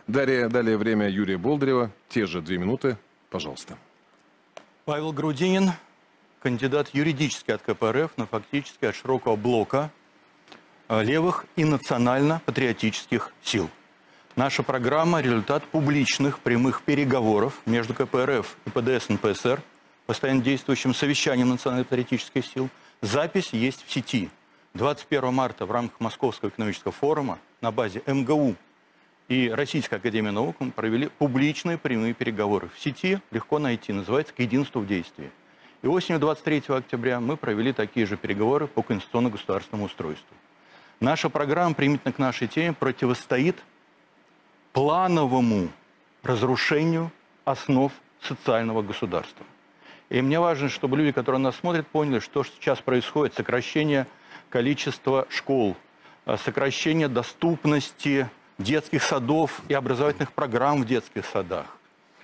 Далее время Юрия Болдырева. Те же 2 минуты. Пожалуйста. Павел Грудинин, кандидат юридически от КПРФ, но фактически от широкого блока левых и национально-патриотических сил. Наша программа – результат публичных прямых переговоров между КПРФ и ПДС НПСР, постоянно действующим совещанием национально-патриотических сил. Запись есть в сети. 21 марта в рамках Московского экономического форума на базе МГУ и Российской академии наук мы провели публичные прямые переговоры. В сети легко найти, называется «К единству в действии». И осенью 23 октября мы провели такие же переговоры по конституционно-государственному устройству. Наша программа, применительно к нашей теме, противостоит плановому разрушению основ социального государства. И мне важно, чтобы люди, которые нас смотрят, поняли, что сейчас происходит. Сокращение количества школ, сокращение доступности детских садов и образовательных программ в детских садах,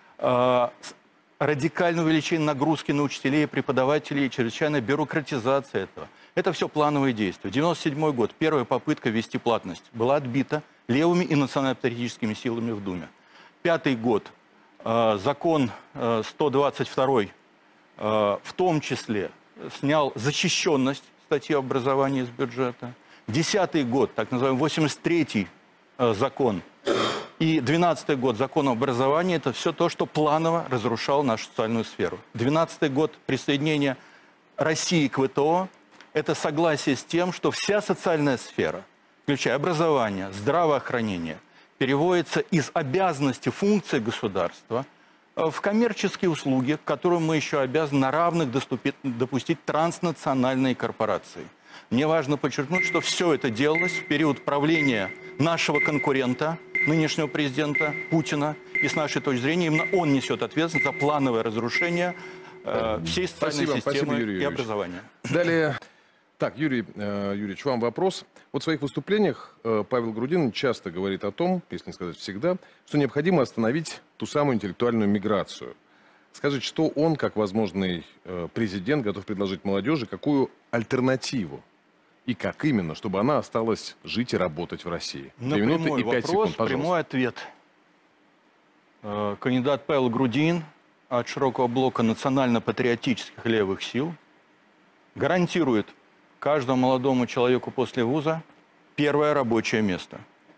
радикальное увеличение нагрузки на учителей и преподавателей, чрезвычайная бюрократизация этого. Это все плановые действия. 1997 год, первая попытка ввести платность, была отбита левыми и национально-патриотическими силами в Думе. 5-й год, закон 122, в том числе снял защищенность статьи образования из бюджета. 10-й год, так называемый 83-й закон, и 12-й год закон об образовании – это все то, что планово разрушало нашу социальную сферу. 12-й год присоединения России к ВТО – это согласие с тем, что вся социальная сфера, включая образование, здравоохранение, переводится из обязанности функций государства в коммерческие услуги, к которым мы еще обязаны на равных допустить транснациональные корпорации. Мне важно подчеркнуть, что все это делалось в период правления нашего конкурента, нынешнего президента Путина. И с нашей точки зрения именно он несет ответственность за плановое разрушение всей социальной системы и образования. Далее. Так, Юрий Юрьевич, вам вопрос. Вот в своих выступлениях Павел Грудинин часто говорит о том, если не сказать всегда, что необходимо остановить ту самую интеллектуальную миграцию. Скажите, что он, как возможный президент, готов предложить молодежи, какую альтернативу? И как именно, чтобы она осталась жить и работать в России? На прямой вопрос, прямой ответ. Кандидат Павел Грудинин от широкого блока национально-патриотических левых сил гарантирует каждому молодому человеку после вуза первое рабочее место.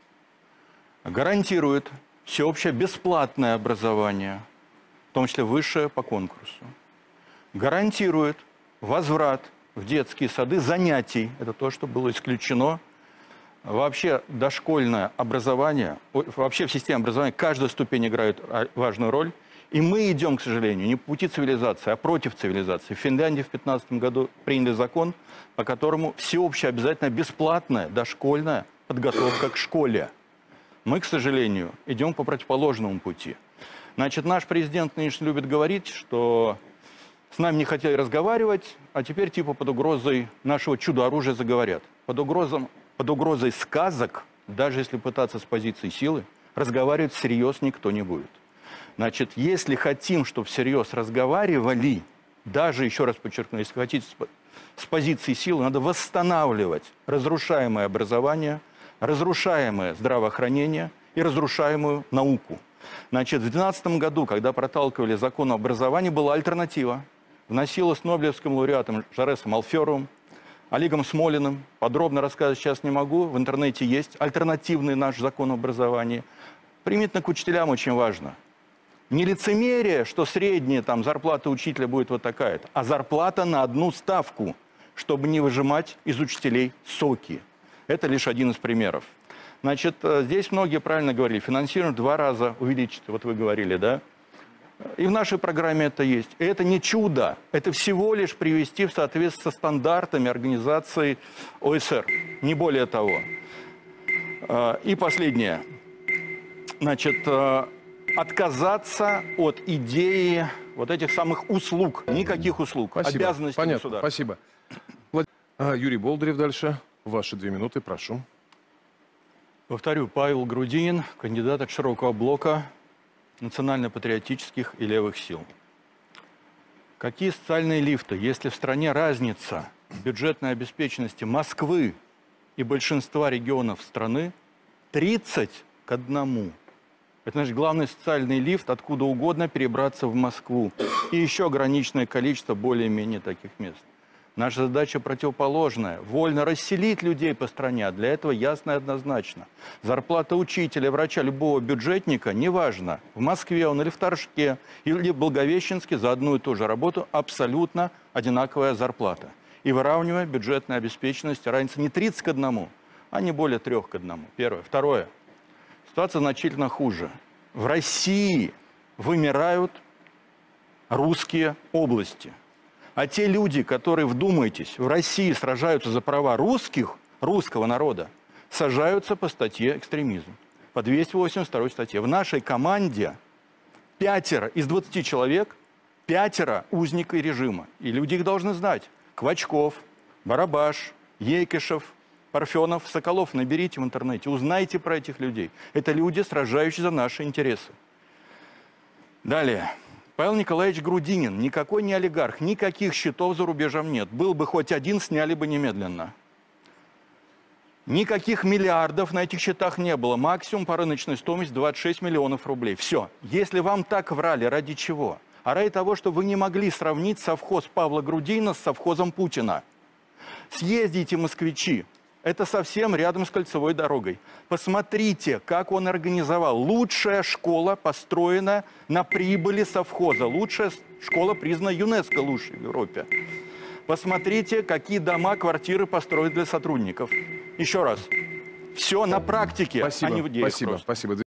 Гарантирует всеобщее бесплатное образование, в том числе высшее по конкурсу. Гарантирует возврат в детские сады занятий. Это то, что было исключено. Вообще дошкольное образование, вообще в системе образования каждая ступень играет важную роль. И мы идем, к сожалению, не по пути цивилизации, а против цивилизации. В Финляндии в 2015 году приняли закон, по которому всеобщая обязательно бесплатная дошкольная подготовка к школе. Мы, к сожалению, идем по противоположному пути. Значит, наш президент нынешний любит говорить, что с нами не хотели разговаривать, а теперь типа под угрозой нашего чудо-оружия заговорят. Под угрозой сказок, даже если пытаться с позиции силы, разговаривать всерьез никто не будет. Значит, если хотим, чтобы всерьез разговаривали, даже, еще раз подчеркну, если хотите с позиции силы, надо восстанавливать разрушаемое образование, разрушаемое здравоохранение и разрушаемую науку. Значит, в 2012 году, когда проталкивали закон об образовании, была альтернатива. Вносилась нобелевским лауреатом Жаресом Алферовым, Олегом Смолиным. Подробно рассказать сейчас не могу, в интернете есть альтернативный наш закон об образовании. Применительно к учителям очень важно. Не лицемерие, что средняя там, зарплата учителя будет вот такая-то, а зарплата на одну ставку, чтобы не выжимать из учителей соки. Это лишь один из примеров. Значит, здесь многие правильно говорили, финансирование 2 раза увеличить, вот вы говорили, да? И в нашей программе это есть. И это не чудо, это всего лишь привести в соответствие со стандартами организации ОСР, не более того. И последнее. Значит, отказаться от идеи вот этих самых услуг, никаких услуг, спасибо. Обязанностей Понятно. государства. Спасибо. Юрий Болдырев дальше. Ваши 2 минуты, прошу. Повторю, Павел Грудинин, кандидат от широкого блока национально-патриотических и левых сил. Какие социальные лифты, если в стране разница бюджетной обеспеченности Москвы и большинства регионов страны 30 к 1? Это значит главный социальный лифт откуда угодно перебраться в Москву. И еще ограниченное количество более-менее таких мест. Наша задача противоположная. Вольно расселить людей по стране. А для этого ясно и однозначно. Зарплата учителя, врача, любого бюджетника, неважно, в Москве он или в Торжке, или в Благовещенске за одну и ту же работу абсолютно одинаковая зарплата. И выравнивая бюджетную обеспеченность, разница не 30 к 1, а не более 3 к 1. Первое. Второе. Ситуация значительно хуже. В России вымирают русские области. А те люди, которые, вдумайтесь, в России сражаются за права русского народа, сажаются по статье экстремизм. По 282 статье. В нашей команде 5 из 20 человек, 5 узника режима. И люди их должны знать. Квачков, Барабаш, Ейкишев, Парфенов, Соколов. Наберите в интернете, узнайте про этих людей. Это люди, сражающиеся за наши интересы. Далее. Павел Николаевич Грудинин, никакой не олигарх, никаких счетов за рубежом нет. Был бы хоть один, сняли бы немедленно. Никаких миллиардов на этих счетах не было. Максимум по рыночной стоимости 26 миллионов рублей. Все. Если вам так врали, ради чего? А ради того, что вы не могли сравнить совхоз Павла Грудинина с совхозом Путина. Съездите, москвичи. Это совсем рядом с кольцевой дорогой. Посмотрите, как он организовал. Лучшая школа построена на прибыли совхоза. Лучшая школа признана ЮНЕСКО лучшей в Европе. Посмотрите, какие дома, квартиры построили для сотрудников. Еще раз. Все на практике, Спасибо, а не в идеях. спасибо.